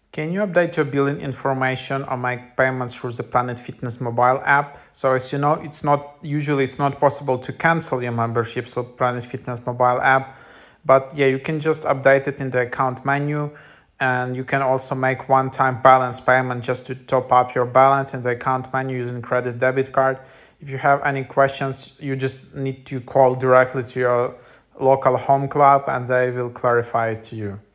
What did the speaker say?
Can you update your billing information or make payments through the Planet Fitness mobile app? So as you know, it's not possible to cancel your membership through Planet Fitness mobile app, but yeah, you can just update it in the account menu, and you can also make one-time balance payment just to top up your balance in the account menu using credit debit card. If you have any questions, you just need to call directly to your local home club and they will clarify it to you.